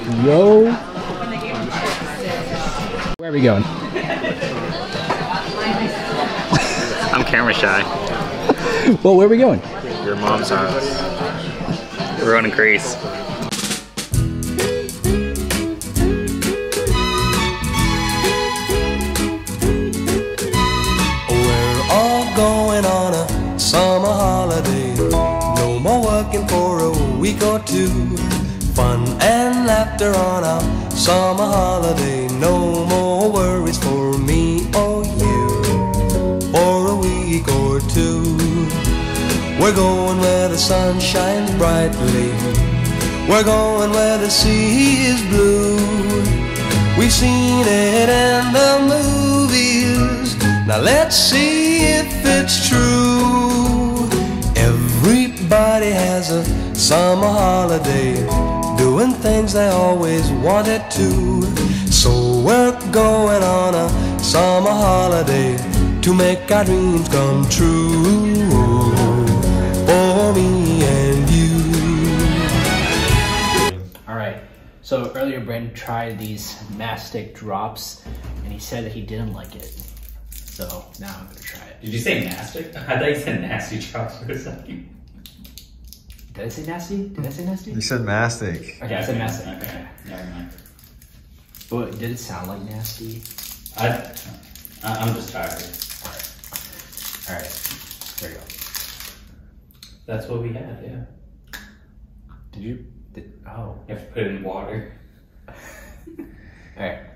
Yo. Where are we going? I'm camera shy. Well, where are we going? Your mom's house. We're going to Greece. We're all going on a summer holiday. No more working for a week or two. Fun and laughter on our summer holiday. No more worries for me or you for a week or two. We're going where the sun shines brightly. We're going where the sea is blue. We've seen it in the movies. Now let's see if it's true. Everybody has a summer holiday, doing things they always wanted to. So we're going on a summer holiday to make our dreams come true for me and you. Alright, so earlier Brandon tried these mastic drops and he said that he didn't like it. So now I'm gonna try it. Did you say mastic? I thought you said nasty drops for a second. Did I say nasty? Did I say nasty? You said mastic. Okay, I said mastic. Okay, never mind. But did it sound like nasty? I'm just tired. Alright, there you go. That's what we had, yeah. Did you? Oh. You have to put it in water. Alright.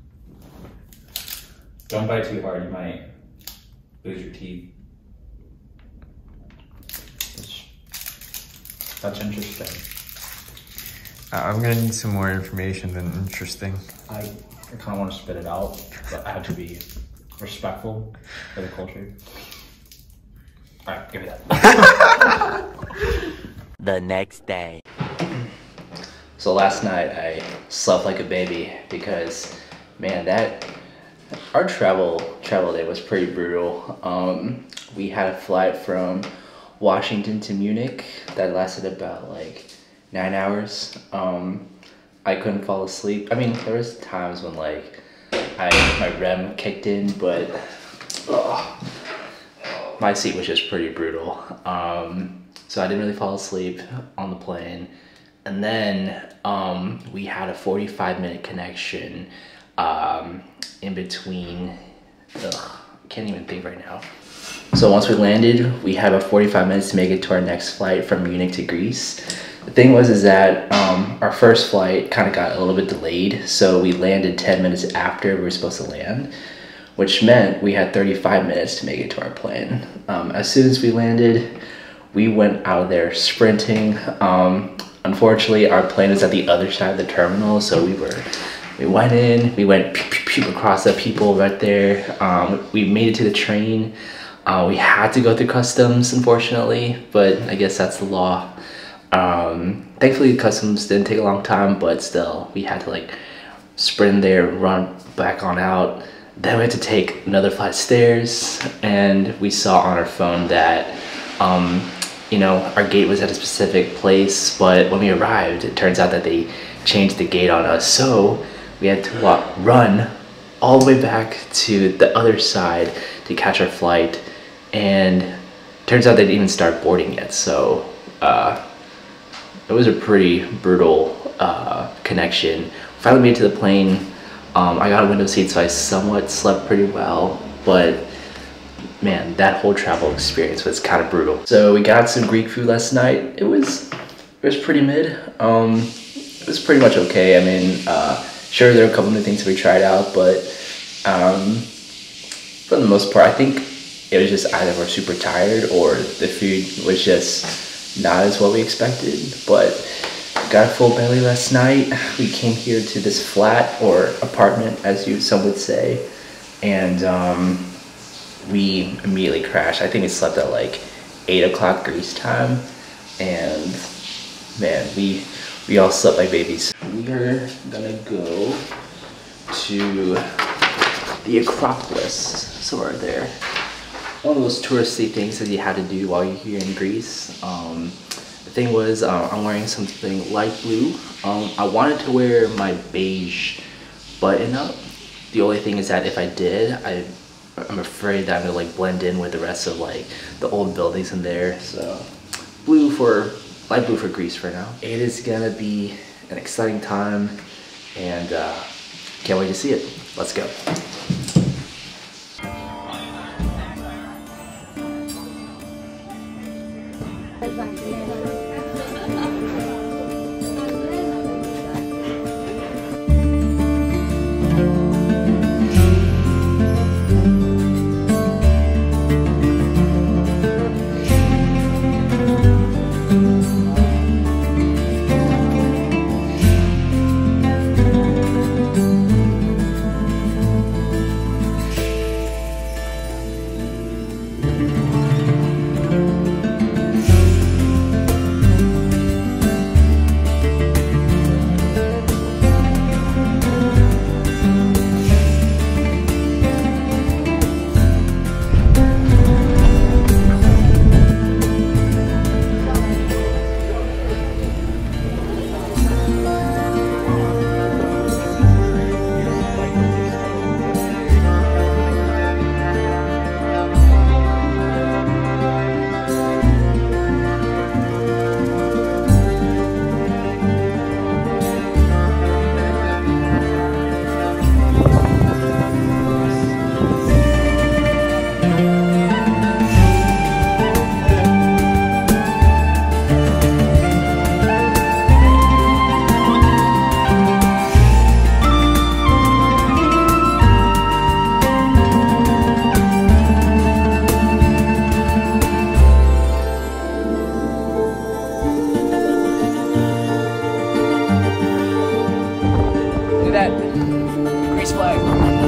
Don't bite too hard, you might lose your teeth. That's interesting. I'm gonna need some more information than interesting. I kind of want to spit it out, but I have to be respectful for the culture. Alright, give me that. The next day. So last night I slept like a baby because, man, our travel day was pretty brutal. We had a flight from Washington to Munich that lasted about like 9 hours. I couldn't fall asleep. I mean, there was times when like my REM kicked in, but my seat was just pretty brutal. So I didn't really fall asleep on the plane. And then we had a 45-minute connection in between. Can't even think right now. So once we landed, we had about 45 minutes to make it to our next flight from Munich to Greece. The thing was that our first flight kind of got a little bit delayed, so we landed 10 minutes after we were supposed to land, which meant we had 35 minutes to make it to our plane. As soon as we landed, we went out of there sprinting. Unfortunately, our plane was at the other side of the terminal, so we went in, we went pew, pew, pew across the people right there. We made it to the train. We had to go through customs, unfortunately, but I guess that's the law. Thankfully, customs didn't take a long time, but still, we had to like sprint there, run back on out. Then we had to take another flight of stairs, and we saw on our phone that, you know, our gate was at a specific place, but when we arrived, it turns out that they changed the gate on us, so we had to run all the way back to the other side to catch our flight, and turns out they didn't even start boarding yet, so it was a pretty brutal connection. Finally made it to the plane. I got a window seat, so I somewhat slept pretty well, but man, that whole travel experience was kind of brutal. So we got some Greek food last night. It was pretty mid. It was pretty much okay. I mean, sure, there were a couple new things that we tried out, but for the most part, I think it was just either we're super tired or the food was just not as what we expected. But got a full belly last night. We came here to this flat or apartment, as some would say, and we immediately crashed. I think we slept at like 8 o'clock Greece time, and man, we all slept like babies. We are gonna go to the Acropolis, so we're there. One of those touristy things that you had to do while you're here in Greece. The thing was, I'm wearing something light blue. I wanted to wear my beige button up. The only thing is that if I did, I'm afraid that I'm gonna like blend in with the rest of like the old buildings in there. So light blue for Greece for now. It is gonna be an exciting time, and can't wait to see it. Let's go. Greece flag.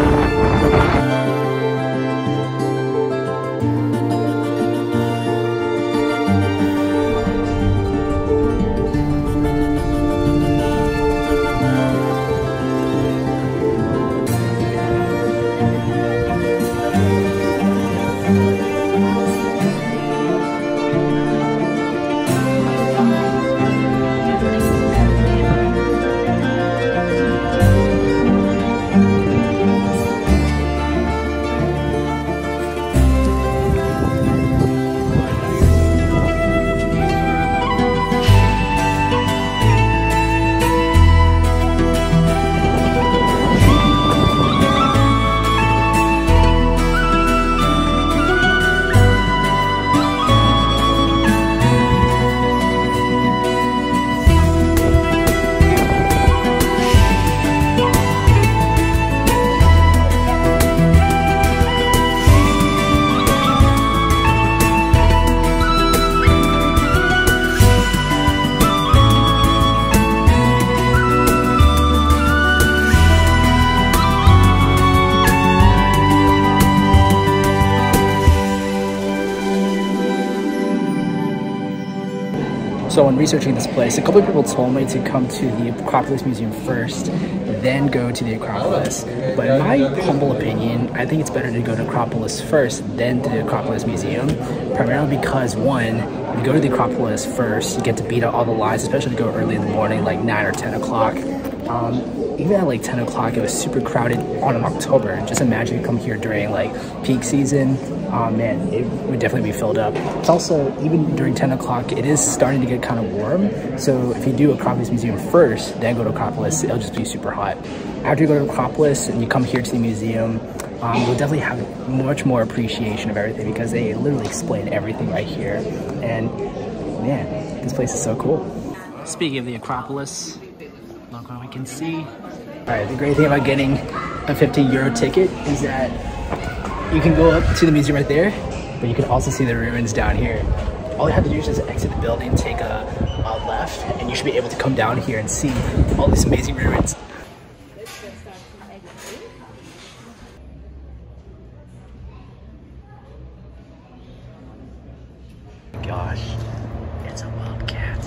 So when researching this place, a couple of people told me to come to the Acropolis Museum first, then go to the Acropolis. But in my humble opinion, I think it's better to go to Acropolis first, then to the Acropolis Museum. Primarily because, one, if you go to the Acropolis first, you get to beat out all the lines, especially to go early in the morning, like 9 or 10 o'clock. Even at like 10 o'clock, it was super crowded in October. Just imagine you come here during like peak season. Man, it would definitely be filled up. It's also, even during 10 o'clock, it is starting to get kind of warm. So if you do Acropolis Museum first, then go to Acropolis, it'll just be super hot. After you go to Acropolis and you come here to the museum, you'll definitely have much more appreciation of everything because they literally explain everything right here. And man, this place is so cool. Speaking of the Acropolis, look what we can see. All right, the great thing about getting a €15 ticket is that you can go up to the museum right there, but you can also see the ruins down here. All you have to do is just exit the building, take a left, and you should be able to come down here and see all these amazing ruins. Gosh, it's a wildcat.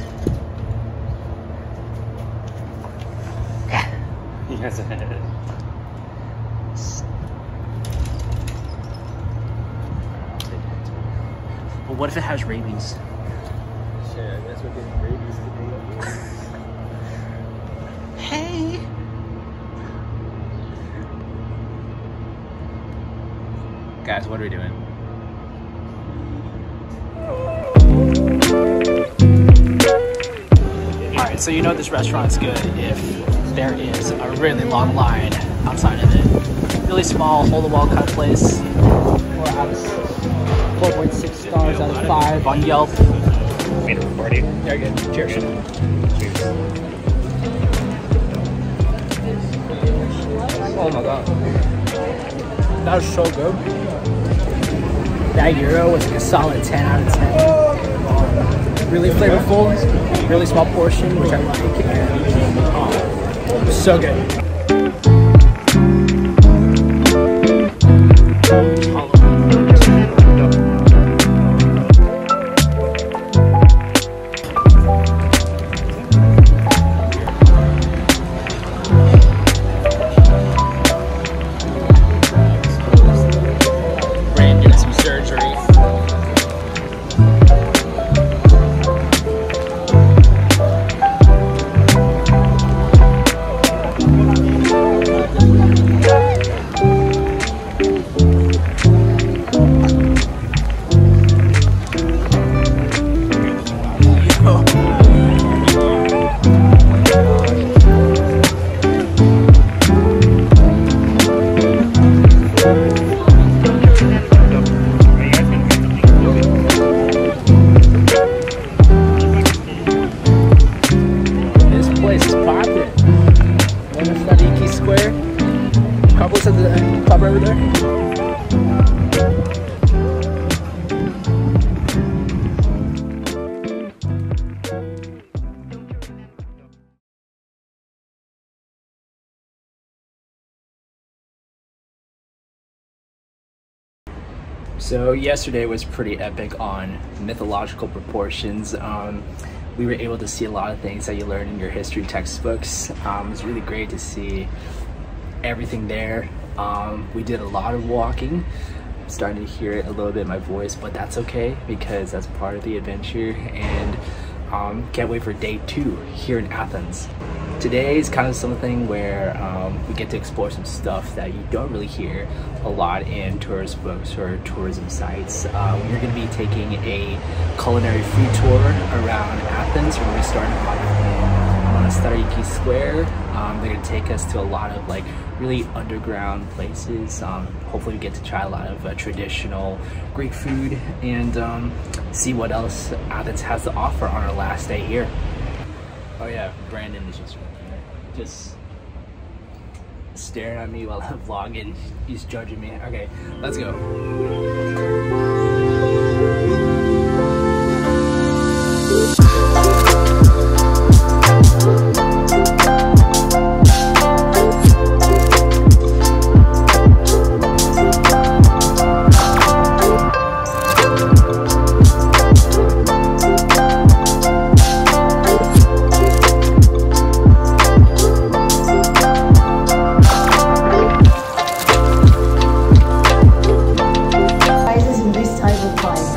Yes, it is. But what if it has rabies? Shit, I guess dogs are getting rabies today. Hey. Guys, what are we doing? Alright, so you know this restaurant's good if there is a really long line outside of it. Really small, hole-in-the-wall kind of place. 4.6 stars out of 5 on Yelp. Made a recording. Very good. Cheers. Cheers. Oh my god. That was so good. That gyro was like a solid 10 out of 10. Really flavorful, really small portion, which I like. And, so good. Carpo's at the top right over there. So yesterday was pretty epic on mythological proportions. We were able to see a lot of things that you learn in your history textbooks. It was really great to see everything there. We did a lot of walking. I'm starting to hear it a little bit in my voice, but that's okay because that's part of the adventure, and can't wait for day 2 here in Athens. Today is kind of something where we get to explore some stuff that you don't really hear a lot in tourist books or tourism sites. We're going to be taking a culinary food tour around Athens. We're going to be starting off in Monastiriki Square. They're going to take us to a lot of like really underground places. Hopefully we get to try a lot of traditional Greek food and see what else Athens has to offer on our last day here. Oh yeah, Brandon is just right here, just staring at me while I'm vlogging. He's judging me. Okay, let's go. Prizes in this type of prize.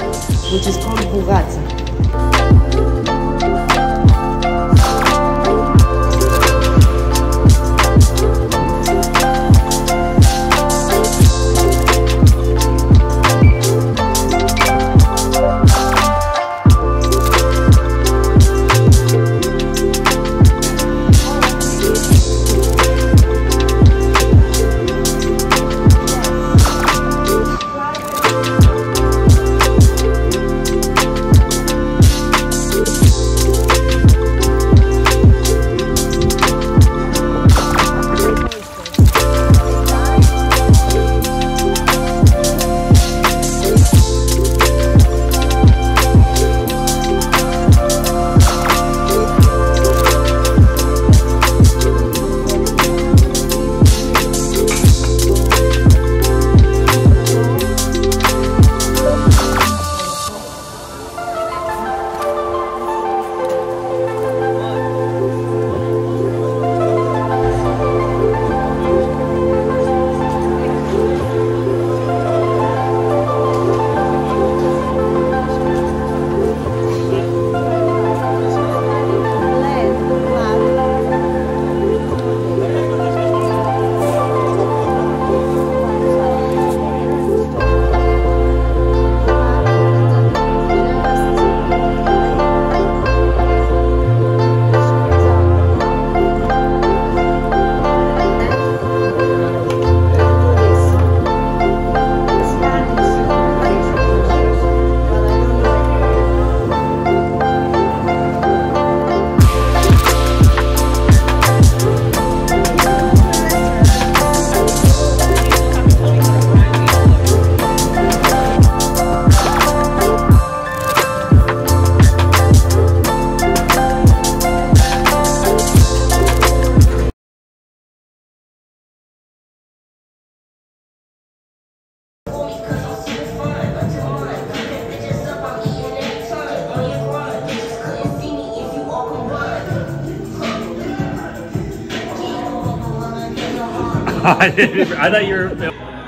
I thought you were.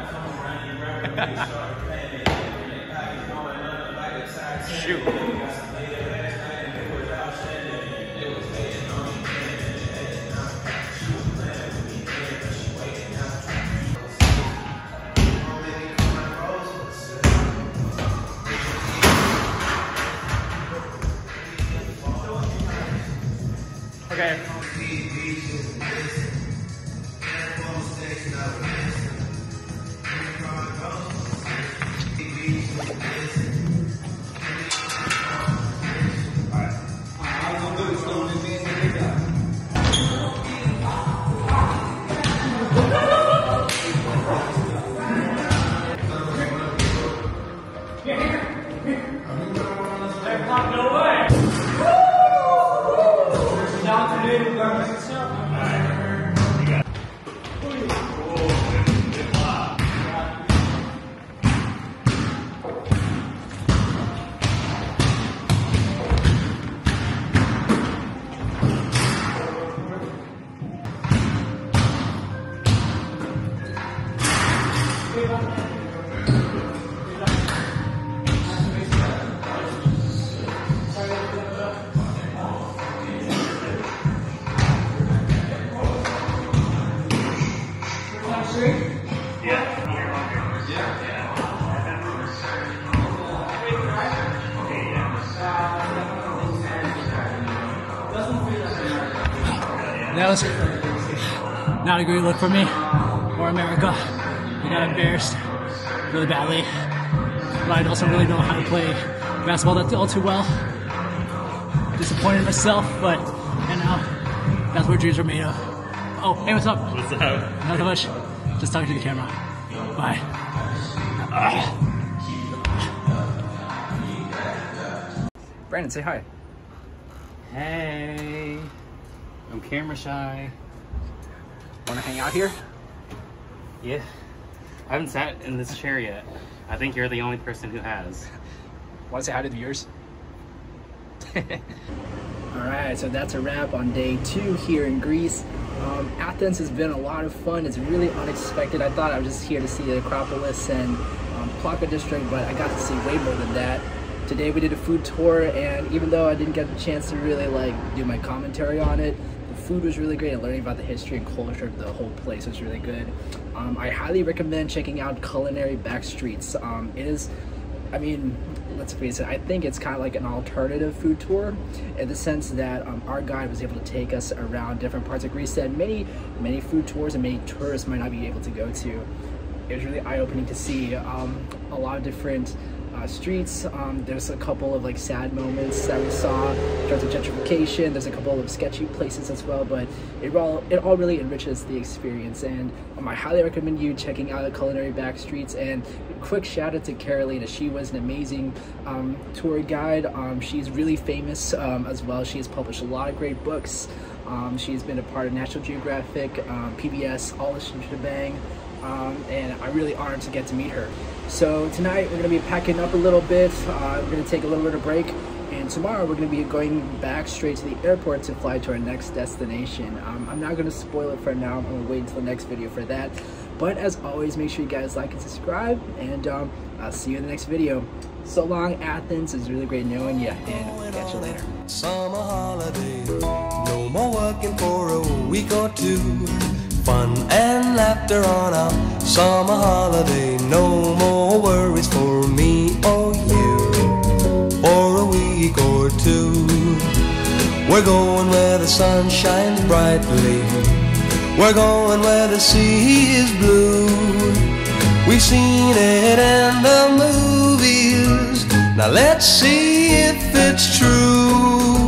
Shoot. Okay. That was not a great look for me or America. We got embarrassed really badly, but I also really don't know how to play basketball all too well. Disappointed in myself, but you know, that's what dreams are made of. Oh, hey, what's up? What's up? Not much. Just talking to the camera. Bye. Brandon, say hi. Hey. I'm camera shy. Want to hang out here? Yeah. I haven't sat in this chair yet. I think you're the only person who has. Want to say hi to the viewers? Alright, so that's a wrap on day 2 here in Greece. Athens has been a lot of fun. It's really unexpected. I thought I was just here to see the Acropolis and Plaka district, but I got to see way more than that. Today we did a food tour, and even though I didn't get the chance to really do my commentary on it, the food was really great, and learning about the history and culture of the whole place was really good. I highly recommend checking out Culinary Backstreets. It is, I mean, let's face it, I think it's kind of like an alternative food tour in the sense that our guide was able to take us around different parts of Greece that many food tours and many tourists might not be able to go to. It was really eye-opening to see a lot of different streets. There's a couple of sad moments that we saw in terms of gentrification. There's a couple of sketchy places as well, but it all really enriches the experience, and I highly recommend you checking out the Culinary Backstreets. And a quick shout out to Carolina. She was an amazing tour guide. She's really famous as well. She has published a lot of great books. She's been a part of National Geographic, PBS, all this shebang. And I'm really honored to get to meet her. So tonight we're going to be packing up a little bit. We're going to take a little bit of break, and tomorrow we're going to be going back straight to the airport to fly to our next destination. I'm not going to spoil it for now. I'm going to wait until the next video for that. But as always, make sure you guys like and subscribe, and I'll see you in the next video. So long, Athens. It's really great knowing you, and we'll catch you later. Summer holiday, no more working for a week or two. Fun and laughter on our summer holiday. No more worries for me or you for a week or two. We're going where the sun shines brightly. We're going where the sea is blue. We've seen it in the movies. Now let's see if it's true.